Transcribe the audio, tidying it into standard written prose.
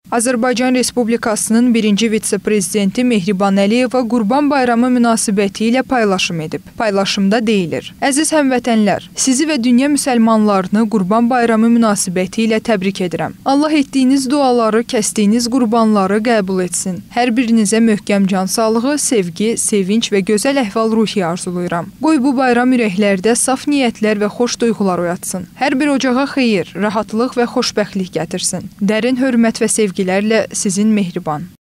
Azərbaycan Respublikasının birinci vitse-prezidenti Mehriban Əliyeva Qurban Bayramı münasibəti ilə paylaşım edib. Paylaşımda deyilir: Əziz həmvətənlər, sizi və dünya müsəlmanlarını Qurban Bayramı münasibəti ilə təbrik edirəm. Allah etdiyiniz duaları, kəsdiyiniz qurbanları qəbul etsin. Hər birinizə möhkəm can sağlığı, sevgi, sevinç və gözəl əhval-ruhiyyə arzulayıram. Qoy bu bayram ürəklərdə saf niyyətlər və xoş duyğular oyatsın. Hər bir ocağa xeyir, rahatlıq və xoşbəxtlik gətirsin. Dərin hörmət və sevgilərlə sizin Mehriban.